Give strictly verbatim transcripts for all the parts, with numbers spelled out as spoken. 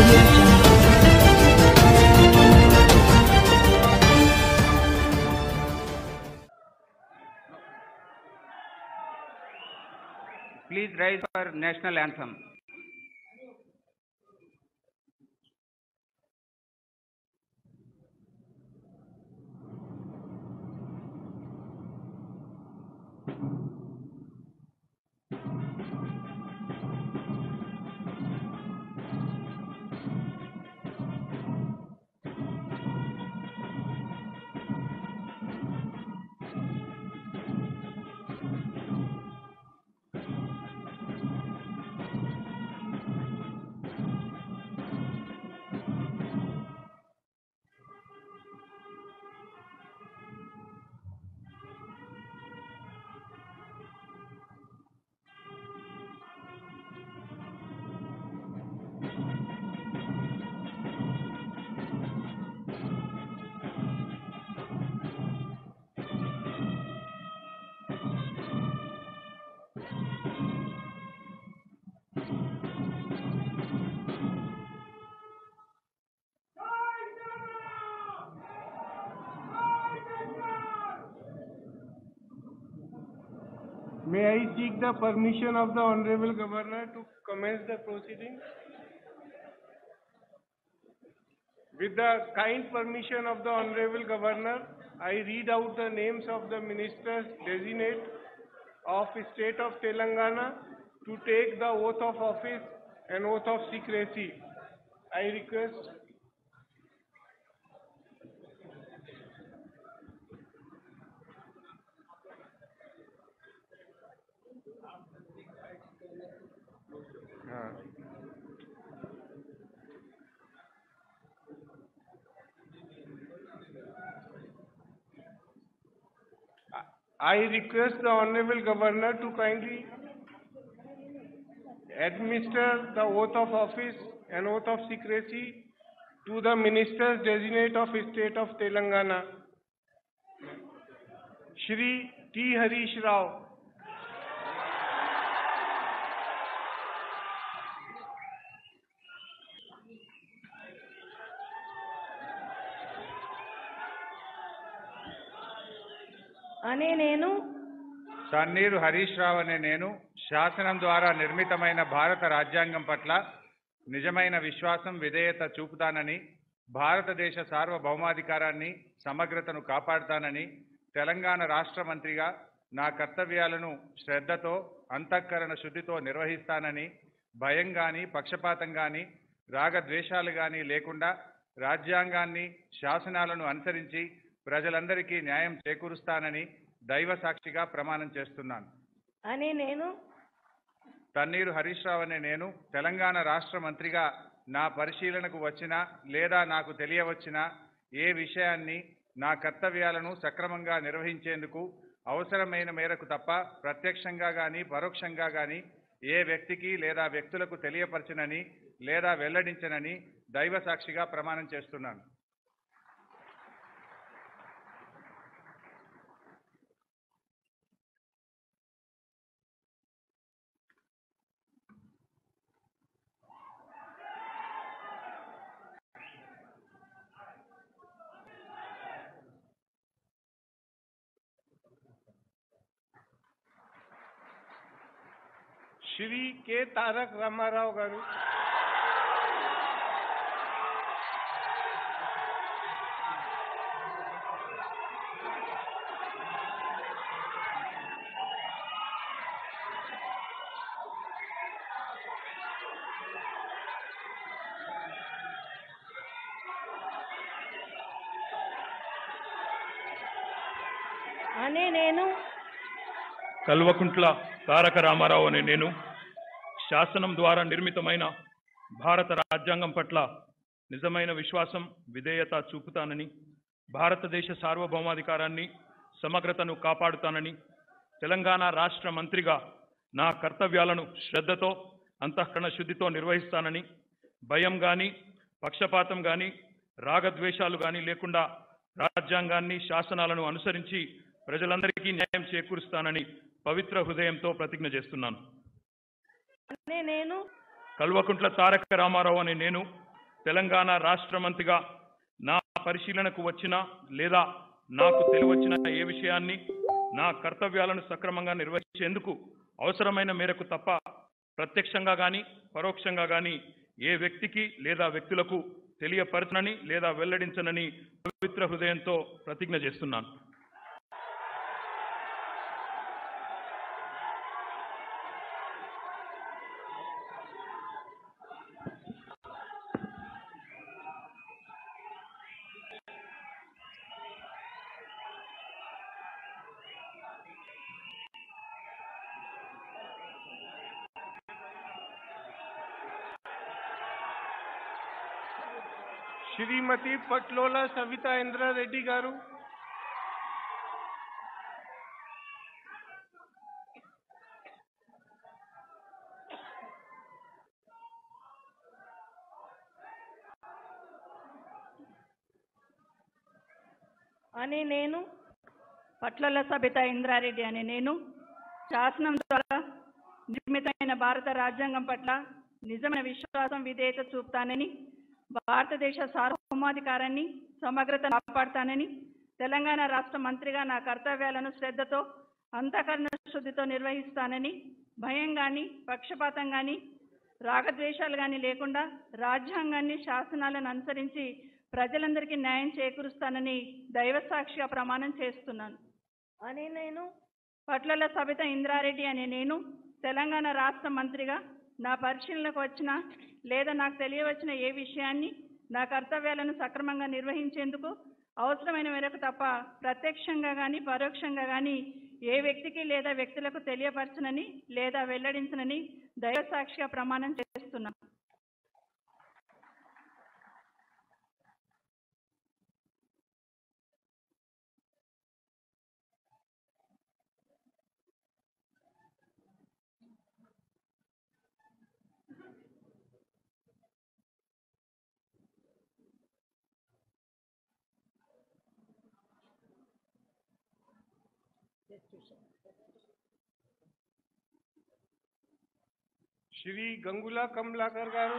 Audio Jungle. Please rise for national anthem. May I seek the permission of the Honorable Governor to commence the proceedings? With the kind permission of the Honorable Governor, I read out the names of the ministers designate of State of Telangana to take the oath of office and oath of secrecy. I request I request the Honorable Governor to kindly administer the oath of office and oath of secrecy to the ministers designate of State of Telangana. Shri T. Harish Rao. అనే నేను తన్నీరు హరీష్ రావు అనే నేను శాసనం ద్వారా నిర్మితమైన భారత రాజ్యాంగం పట్ల నిజమైన విశ్వాసం విధేయత చూపుతానని, భారతదేశ సార్వభౌమాధికారాన్ని సమగ్రతను కాపాడుతానని, తెలంగాణ రాష్ట్ర మంత్రిగా నా కర్తవ్యాలను శ్రద్ధతో అంతఃకరణ శుద్ధితో నిర్వహిస్తానని, భయం గాని పక్షపాతం గాని రాగద్వేషాలు గాని లేకుండా రాజ్యాంగాన్ని శాసనాలను అనుసరించి ప్రజలందరికీ న్యాయం చేకూరుస్తానని దైవ సాక్షిగా ప్రమాణం చేస్తున్నాను. అనే నేను తన్నీరు హరీష్ రావు అనే నేను తెలంగాణ రాష్ట్ర మంత్రిగా నా పరిశీలనకు వచ్చిన లేదా నాకు తెలియవచ్చిన ఏ విషయాన్ని నా కర్తవ్యాలను సక్రమంగా నిర్వహించేందుకు అవసరమైన మేరకు తప్ప ప్రత్యక్షంగా గాని పరోక్షంగా గాని ఏ వ్యక్తికి లేదా వ్యక్తులకు తెలియపరచనని లేదా వెల్లడించనని దైవ సాక్షిగా ప్రమాణం చేస్తున్నాను. శ్రీ కె తారక రామారావు గారు. అనే నేను కల్వకుంట్ల తారక రామారావు అనే నేను శాసనం ద్వారా నిర్మితమైన భారత రాజ్యాంగం పట్ల నిజమైన విశ్వాసం విధేయత చూపుతానని, భారతదేశ సార్వభౌమాధికారాన్ని సమగ్రతను కాపాడుతానని, తెలంగాణ రాష్ట్ర మంత్రిగా నా కర్తవ్యాలను శ్రద్ధతో అంతఃకరణ శుద్ధితో నిర్వహిస్తానని, భయం గాని పక్షపాతం గాని రాగద్వేషాలు గాని లేకుండా రాజ్యాంగాన్ని శాసనాలను అనుసరించి ప్రజలందరికీ న్యాయం చేకూరుస్తానని పవిత్ర హృదయంతో ప్రతిజ్ఞ చేస్తున్నాను. నేను కల్వకుంట్ల తారక రామారావు అనే నేను తెలంగాణ రాష్ట్ర మంత్రిగా నా పరిశీలనకు వచ్చిన లేదా నాకు తెలియవచ్చిన ఏ విషయాన్ని నా కర్తవ్యాలను సక్రమంగా నిర్వహించేందుకు అవసరమైన మేరకు తప్ప ప్రత్యక్షంగా కానీ పరోక్షంగా కానీ ఏ వ్యక్తికి లేదా వ్యక్తులకు తెలియపరచనని లేదా వెల్లడించనని పవిత్ర హృదయంతో ప్రతిజ్ఞ చేస్తున్నాను. श्रीमती पटलोला सविता इंद्रा रेड्डी गारू అనే నేను పట్లల సబితా ఇంద్రారెడ్డి అనే నేను శాసనం ద్వారా నిర్మితమైన భారత రాజ్యాంగం పట్ల నిజమైన విశ్వాసం విధేయత చూపుతానని, భారతదేశ సార్వభౌమాధికారాన్ని సమగ్రతను కాపాడుతానని, తెలంగాణ రాష్ట్ర మంత్రిగా నా కర్తవ్యాలను శ్రద్ధతో అంతఃకరణ శుద్ధితో నిర్వహిస్తానని, భయం కానీ పక్షపాతం కానీ రాగద్వేషాలు కానీ లేకుండా రాజ్యాంగాన్ని శాసనాలను అనుసరించి ప్రజలందరికీ న్యాయం చేకూరుస్తానని దైవసాక్షిగా ప్రమాణం చేస్తున్నాను. అనే నేను పట్లల సబిత ఇంద్రారెడ్డి అనే నేను తెలంగాణ రాష్ట్ర మంత్రిగా నా పరిశీలనకు వచ్చిన లేదా నాకు తెలియవచ్చిన ఏ విషయాన్ని నా కర్తవ్యాలను సక్రమంగా నిర్వహించేందుకు అవసరమైన మేరకు తప్ప ప్రత్యక్షంగా కానీ పరోక్షంగా కానీ ఏ వ్యక్తికి లేదా వ్యక్తులకు తెలియపరచనని లేదా వెల్లడించనని దైవసాక్షిగా ప్రమాణం చేస్తున్నాను. श्री गंगुला कमलाकर गारू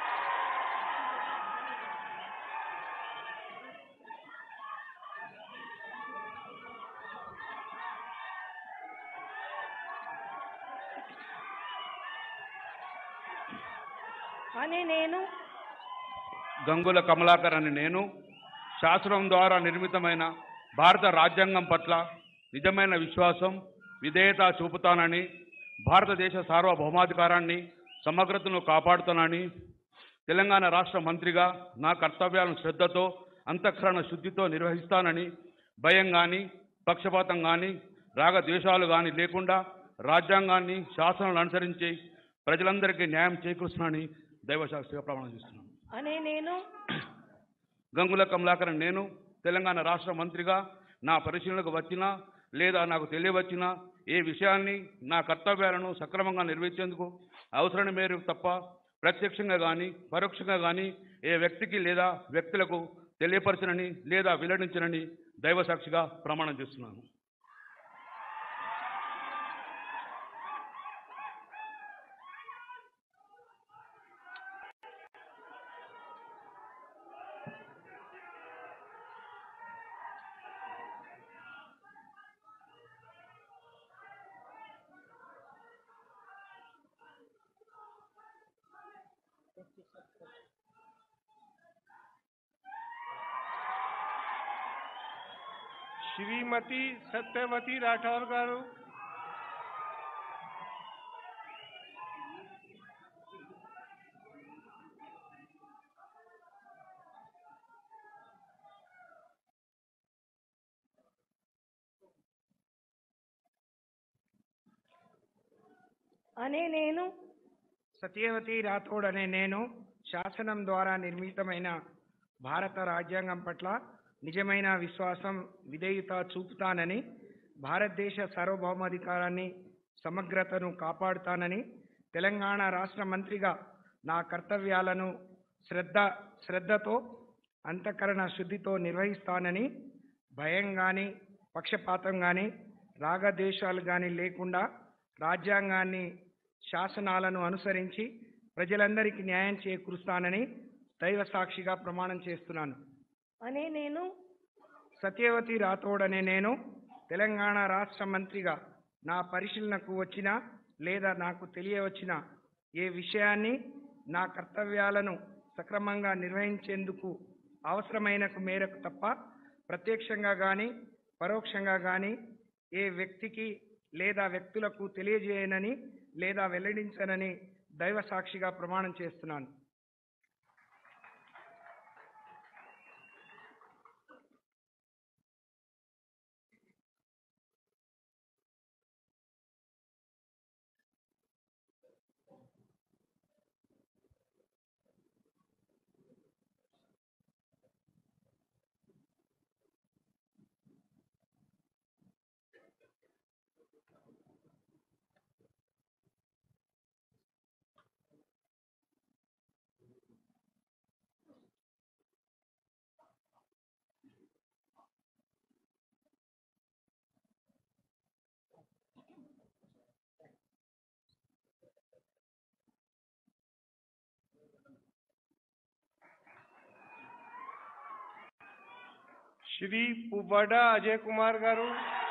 అనే నేను గంగుల కమలాకర్ అని నేను శాసనం ద్వారా నిర్మితమైన భారత రాజ్యాంగం పట్ల నిజమైన విశ్వాసం విధేయత చూపుతానని, భారతదేశ సార్వభౌమాధికారాన్ని సమగ్రతను కాపాడుతానని, తెలంగాణ రాష్ట్ర మంత్రిగా నా కర్తవ్యాలను శ్రద్ధతో అంతఃకరణ శుద్ధితో నిర్వహిస్తానని, భయం కానీ పక్షపాతం కానీ రాగద్వేషాలు కానీ లేకుండా రాజ్యాంగాన్ని శాసనాలను అనుసరించి ప్రజలందరికీ న్యాయం చేకూరుస్తానని దైవసాక్షిగా ప్రమాణం చేస్తున్నాను. అనే నేను గంగుల కమలాకర్ నేను తెలంగాణ రాష్ట్ర మంత్రిగా నా పరిశీలనకు వచ్చిన లేదా నాకు తెలియవచ్చిన ఏ విషయాన్ని నా కర్తవ్యాలను సక్రమంగా నిర్వహించేందుకు అవసరమైన మేరకు తప్ప ప్రత్యక్షంగా కానీ పరోక్షంగా కానీ ఏ వ్యక్తికి లేదా వ్యక్తులకు తెలియపరచనని లేదా వెల్లడించనని దైవసాక్షిగా ప్రమాణం చేస్తున్నాను. श्रीमती सत्यवती राठौर गारू అనే నేను సత్యవతి రాథోడ్ అనే నేను శాసనం ద్వారా నిర్మితమైన భారత రాజ్యాంగం పట్ల నిజమైన విశ్వాసం విధేయత చూపుతానని, భారతదేశ సార్వభౌమాధికారాన్ని సమగ్రతను కాపాడుతానని, తెలంగాణ రాష్ట్ర మంత్రిగా నా కర్తవ్యాలను శ్రద్ధ శ్రద్ధతో అంతఃకరణ శుద్ధితో నిర్వహిస్తానని, భయం కానీ పక్షపాతం కానీ రాగద్వేషాలు కానీ లేకుండా రాజ్యాంగాన్ని శాసనాలను అనుసరించి ప్రజలందరికీ న్యాయం చేకూరుస్తానని దైవ సాక్షిగా ప్రమాణం చేస్తున్నాను. అనే నేను సత్యవతి రాథోడ్ అనే నేను తెలంగాణ రాష్ట్ర మంత్రిగా నా పరిశీలనకు వచ్చిన లేదా నాకు తెలియవచ్చిన ఏ విషయాన్ని నా కర్తవ్యాలను సక్రమంగా నిర్వహించేందుకు అవసరమైన మేరకు తప్ప ప్రత్యక్షంగా కానీ పరోక్షంగా కానీ ఏ వ్యక్తికి లేదా వ్యక్తులకు తెలియజేయనని లేదా వెల్లడించనని దైవ సాక్షిగా ప్రమాణం చేస్తున్నాను. श्री पुव्वाडा अजय कुमार गारू,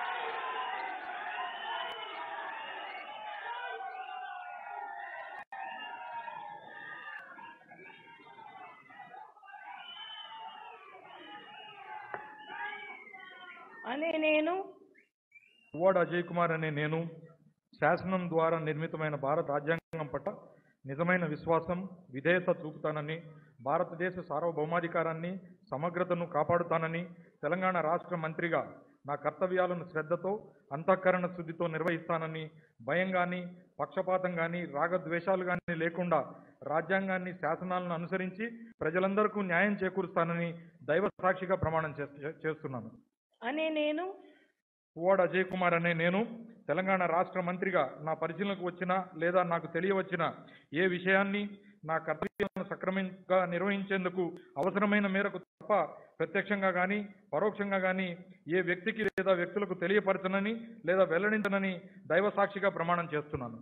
అనే నేను పువ్వాడ అజయ్ కుమార్ అనే నేను శాసనం ద్వారా నిర్మితమైన భారత రాజ్యాంగం పట్ల నిజమైన విశ్వాసం విధేయత చూపుతానని, భారతదేశ సార్వభౌమాధికారాన్ని సమగ్రతను కాపాడుతానని, తెలంగాణ రాష్ట్ర మంత్రిగా నా కర్తవ్యాలను శ్రద్ధతో అంతఃకరణ శుద్ధితో నిర్వహిస్తానని, భయం కానీ పక్షపాతం కానీ రాగద్వేషాలు కానీ లేకుండా రాజ్యాంగాన్ని శాసనాలను అనుసరించి ప్రజలందరికీ న్యాయం చేకూరుస్తానని దైవ సాక్షిగా ప్రమాణం చేస్తున్నాను. అనే నేను పువ్వాడ అజయ్ కుమార్ అనే నేను తెలంగాణ రాష్ట్ర మంత్రిగా నా పరిశీలనకు వచ్చిన లేదా నాకు తెలియవచ్చిన ఏ విషయాన్ని నా కర్తవ్యాలను సక్రమంగా నిర్వహించేందుకు అవసరమైన మేరకు తప్ప ప్రత్యక్షంగా కానీ పరోక్షంగా కానీ ఏ వ్యక్తికి లేదా వ్యక్తులకు తెలియపరచనని లేదా వెల్లడించనని దైవ సాక్షిగా ప్రమాణం చేస్తున్నాను.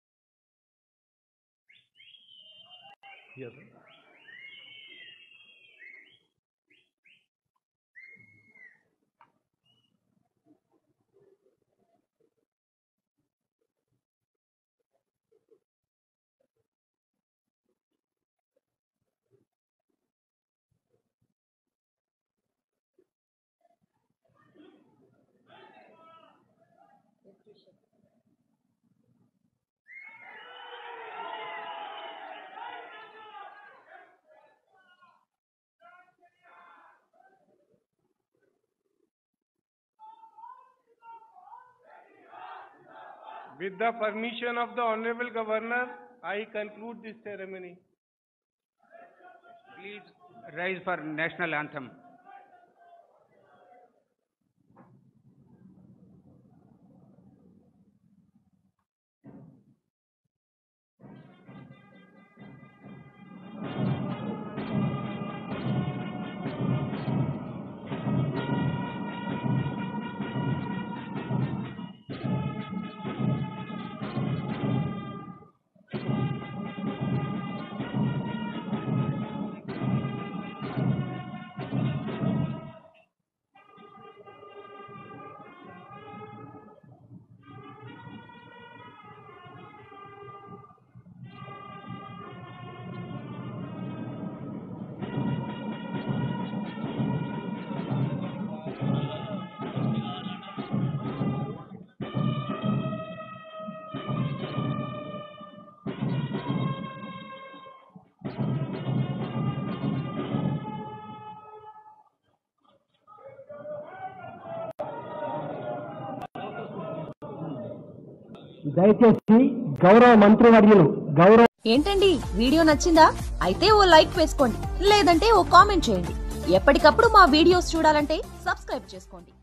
with the permission of the Honorable Governor, I conclude this ceremony. Please rise for national anthem. దయచేసి గౌరవ మంత్రివర్యులు గౌరవ ఏంటండి వీడియో నచ్చిందా? అయితే ఓ లైక్ వేసుకోండి, లేదంటే ఓ కామెంట్ చేయండి. ఎప్పటికప్పుడు మా వీడియోస్ చూడాలంటే సబ్స్క్రైబ్ చేసుకోండి.